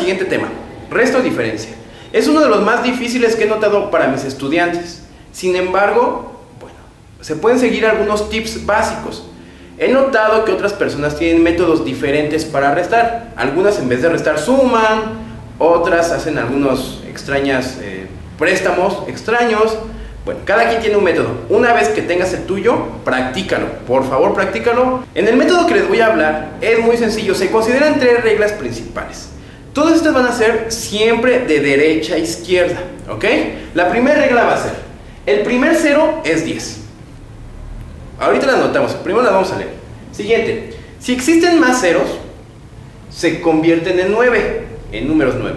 siguiente tema, resta o diferencia. Es uno de los más difíciles que he notado para mis estudiantes. Sin embargo, bueno, se pueden seguir algunos tips básicos. He notado que otras personas tienen métodos diferentes para restar. Algunas en vez de restar suman, otras hacen algunos préstamos extraños. Bueno, cada quien tiene un método. Una vez que tengas el tuyo, practícalo. Por favor, practícalo. En el método que les voy a hablar es muy sencillo. Se consideran 3 reglas principales. Todas estas van a ser siempre de derecha a izquierda, ¿ok? La primera regla va a ser, el primer cero es 10. Ahorita la anotamos, primero la vamos a leer. Siguiente, si existen más ceros, se convierten en 9, en números 9.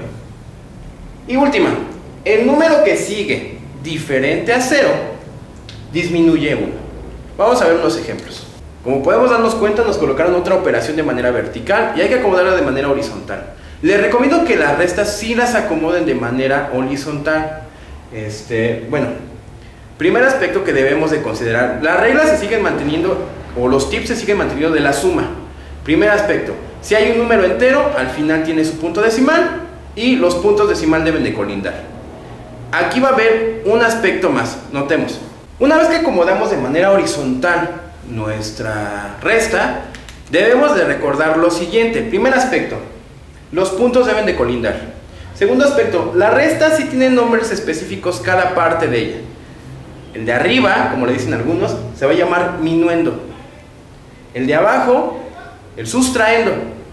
Y última, el número que sigue diferente a 0 disminuye 1. Vamos a ver unos ejemplos. Como podemos darnos cuenta, nos colocaron otra operación de manera vertical y hay que acomodarla de manera horizontal. Les recomiendo que las restas sí las acomoden de manera horizontal. Bueno, primer aspecto que debemos de considerar, las reglas se siguen manteniendo, o los tips se siguen manteniendo de la suma. Primer aspecto, si hay un número entero, al final tiene su punto decimal y los puntos decimal deben de colindar. Aquí va a haber un aspecto más, notemos. Una vez que acomodamos de manera horizontal nuestra resta, debemos de recordar lo siguiente. Primer aspecto, los puntos deben de colindar. Segundo aspecto, la resta sí tiene nombres específicos cada parte de ella. El de arriba, como le dicen algunos, se va a llamar minuendo. El de abajo, el sustraendo.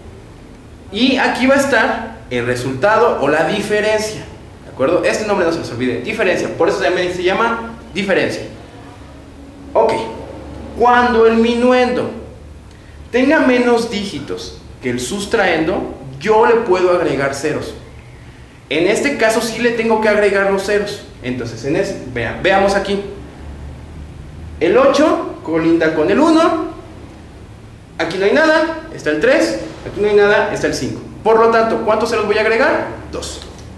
Y aquí va a estar el resultado o la diferencia. ¿De acuerdo? Este nombre no se les olvide, diferencia. Por eso también se llama diferencia. Ok. Cuando el minuendo tenga menos dígitos que el sustraendo, yo le puedo agregar ceros. En este caso sí le tengo que agregar los ceros. Entonces, veamos aquí. El 8 colinda con el 1. Aquí no hay nada, está el 3. Aquí no hay nada, está el 5. Por lo tanto, ¿cuántos ceros voy a agregar? 2.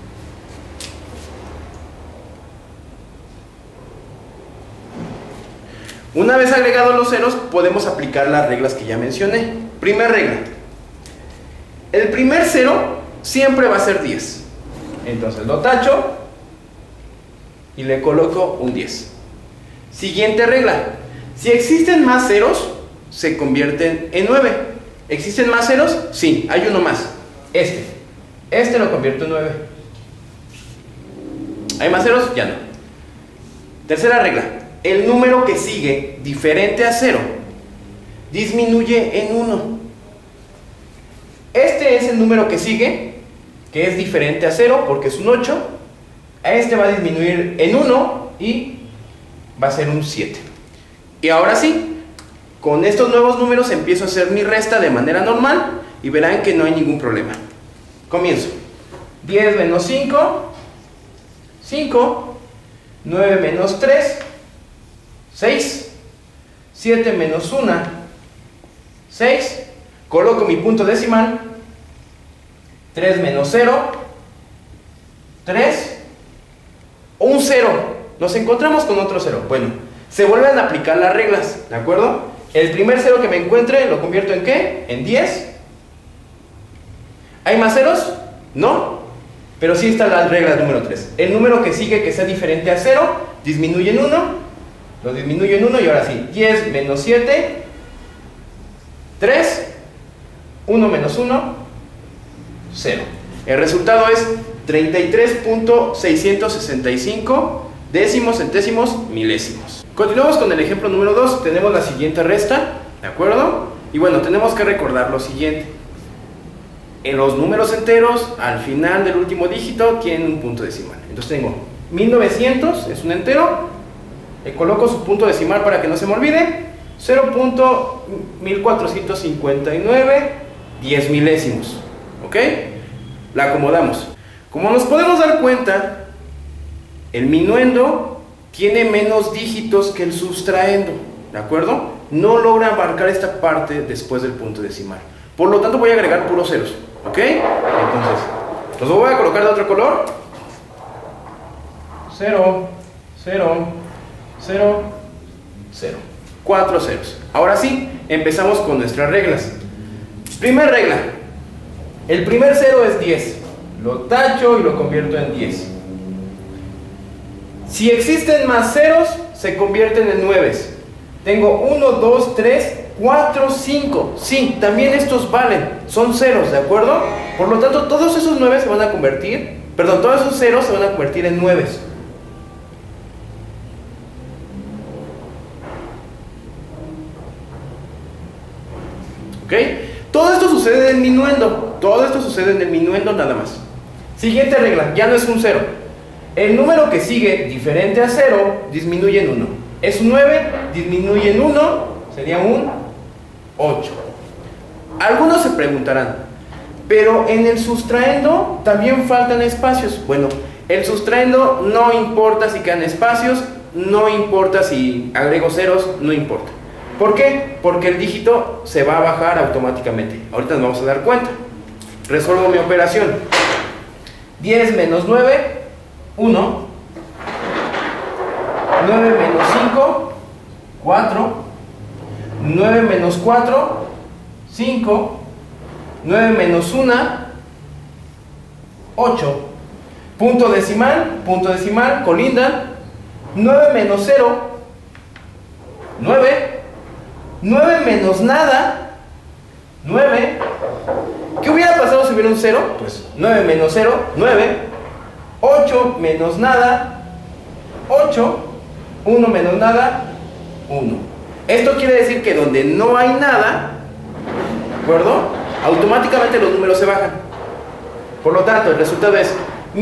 Una vez agregados los ceros, podemos aplicar las reglas que ya mencioné. Primera regla. El primer cero siempre va a ser 10. Entonces lo tacho y le coloco un 10. Siguiente regla. Si existen más ceros, se convierten en 9. ¿Existen más ceros? Sí, hay uno más. Este lo convierto en 9. ¿Hay más ceros? Ya no. Tercera regla. El número que sigue, diferente a 0, disminuye en 1. Este es el número que sigue, que es diferente a 0 porque es un 8. A este va a disminuir en 1 y va a ser un 7. Y ahora sí, con estos nuevos números empiezo a hacer mi resta de manera normal y verán que no hay ningún problema. Comienzo. 10 menos 5, 5. 9 menos 3, 6. 7 menos 1, 6. Coloco mi punto decimal. 3 menos 0, 3. Un 0. Nos encontramos con otro 0. Bueno, se vuelven a aplicar las reglas, ¿de acuerdo? El primer 0 que me encuentre lo convierto en ¿qué? En 10. ¿Hay más ceros? No. Pero sí está la regla número 3. El número que sigue que sea diferente a 0 disminuye en 1. Lo disminuyo en 1 y ahora sí. 10 menos 7, 3. 1 menos 1, 0. El resultado es 33.665 décimos, centésimos, milésimos. Continuamos con el ejemplo número 2. Tenemos la siguiente resta, ¿de acuerdo? Y bueno, tenemos que recordar lo siguiente. En los números enteros, al final del último dígito, tienen un punto decimal. Entonces tengo 1900, es un entero. Le coloco su punto decimal para que no se me olvide. 0.1459 10 milésimos. ¿Ok? La acomodamos. Como nos podemos dar cuenta, el minuendo tiene menos dígitos que el sustraendo, ¿de acuerdo? No logra abarcar esta parte después del punto decimal. Por lo tanto voy a agregar puros ceros, ¿ok? Entonces, los voy a colocar de otro color. 0, 0, 0, 0. 4 ceros. Ahora sí, empezamos con nuestras reglas. Primera regla. El primer 0 es 10. lo tacho y lo convierto en 10. Si existen más ceros, se convierten en 9. Tengo 1, 2, 3, 4, 5. Sí, también estos valen, son ceros, ¿de acuerdo? Por lo tanto, todos esos 9 se van a convertir, perdón, todos esos ceros se van a convertir en 9. ¿Ok? Todo esto sucede en minuendo. Todo esto sucede en el minuendo nada más. Siguiente regla, ya no es un 0. El número que sigue diferente a 0 disminuye en 1. Es un 9, disminuye en 1, sería un 8. Algunos se preguntarán, pero en el sustraendo también faltan espacios. Bueno, el sustraendo no importa si quedan espacios, no importa si agrego ceros, no importa. ¿Por qué? Porque el dígito se va a bajar automáticamente. Ahorita nos vamos a dar cuenta. Resuelvo mi operación. 10 menos 9, 1. 9 menos 5, 4. 9 menos 4, 5. 9 menos 1, 8. Punto decimal, colindan. 9 menos 0, 9. 9 menos nada, 9. ¿Qué hubiera pasado si hubiera un 0? Pues 9 menos 0, 9. 8 menos nada, 8. 1 menos nada, 1. Esto quiere decir que donde no hay nada, ¿de acuerdo? Automáticamente los números se bajan. Por lo tanto, el resultado es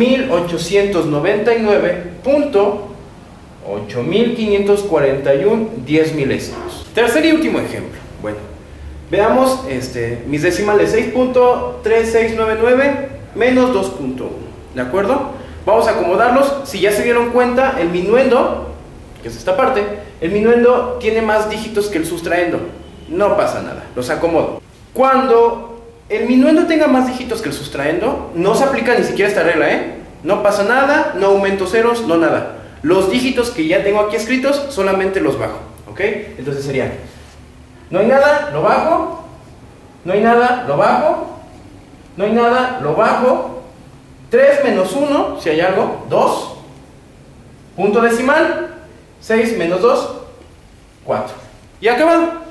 1899.8541 10 milésimos. Tercer y último ejemplo. Bueno, veamos mis decimales. 6.3699 menos 2.1. ¿De acuerdo? Vamos a acomodarlos. Si ya se dieron cuenta, el minuendo, que es esta parte, el minuendo tiene más dígitos que el sustraendo. No pasa nada, los acomodo. Cuando el minuendo tenga más dígitos que el sustraendo, no se aplica ni siquiera esta regla, no pasa nada, no aumento ceros, no nada. Los dígitos que ya tengo aquí escritos, solamente los bajo, ¿ok? Entonces sería, no hay nada, lo bajo, no hay nada, lo bajo, no hay nada, lo bajo, 3 menos 1, si hay algo, 2, punto decimal, 6 menos 2, 4. Y acabado.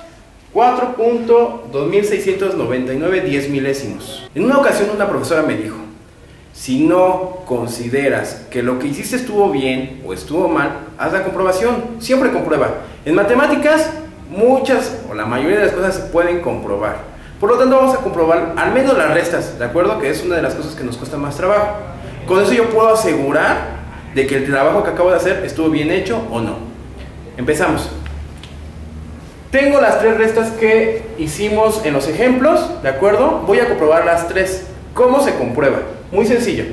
4.2699 10 milésimos. En una ocasión una profesora me dijo, si no consideras que lo que hiciste estuvo bien o estuvo mal, haz la comprobación, siempre comprueba. En matemáticas, muchas o la mayoría de las cosas se pueden comprobar. Por lo tanto vamos a comprobar al menos las restas, ¿de acuerdo? Que es una de las cosas que nos cuesta más trabajo. Con eso yo puedo asegurar de que el trabajo que acabo de hacer estuvo bien hecho o no. Empezamos. Tengo las 3 restas que hicimos en los ejemplos, ¿de acuerdo? Voy a comprobar las 3. ¿Cómo se comprueba? Muy sencillo.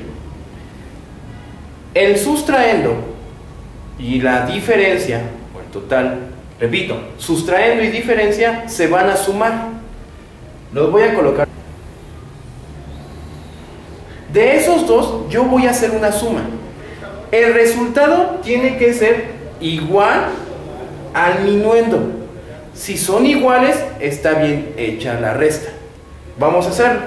El sustraendo y la diferencia, o el total, repito, sustraendo y diferencia se van a sumar. Los voy a colocar. De esos dos, yo voy a hacer una suma. El resultado tiene que ser igual al minuendo. Si son iguales, está bien hecha la resta. Vamos a hacerlo.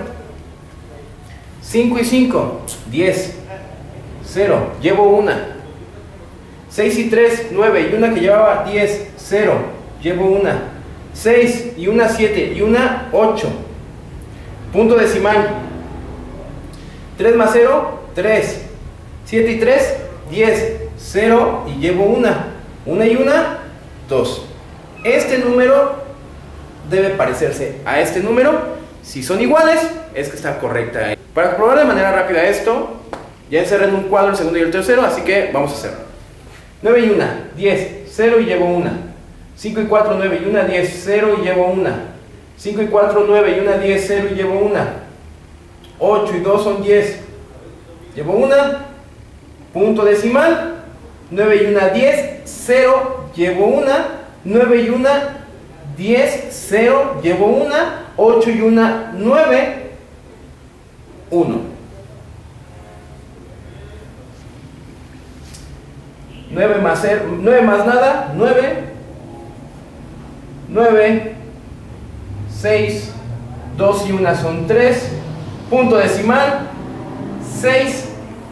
5 y 5, 10. 0, llevo una. 6 y 3, 9. Y una que llevaba 10, 0, llevo una. 6 y una 7 y una 8. Punto decimal. 3 más 0, 3. 7 y 3, 10. 0 y llevo una. Una y una, 2. Este número debe parecerse a este número. Si son iguales, es que está correcta. Para probar de manera rápida esto, ya encerré en un cuadro el segundo y el tercero, así que vamos a hacerlo. 9 y 1, 10, 0 y llevo una. 5 y 4, 9 y 1, 10, 0 y llevo una. 5 y 4, 9 y 1, 10, 0 y llevo una. 8 y 2 son 10. Llevo una. Punto decimal. 9 y 1, 10, 0, llevo una. 9 y 1, 10, 0, llevo una. 8 y 1, 9, 1. 9 más 0, 9 más nada, 9. 9, 6, 2 y 1 son 3. Punto decimal, 6.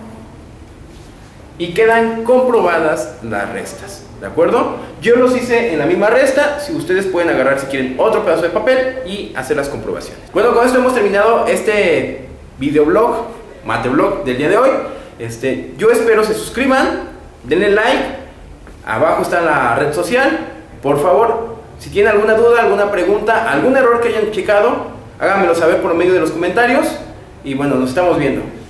Y quedan comprobadas las restas, ¿de acuerdo? Yo los hice en la misma resta. Si ustedes pueden agarrar, si quieren, otro pedazo de papel y hacer las comprobaciones. Bueno, con esto hemos terminado este videoblog, mateblog del día de hoy. Yo espero se suscriban, denle like. Abajo está la red social. Por favor, si tienen alguna duda, alguna pregunta, algún error que hayan checado, háganmelo saber por medio de los comentarios. Y bueno, nos estamos viendo.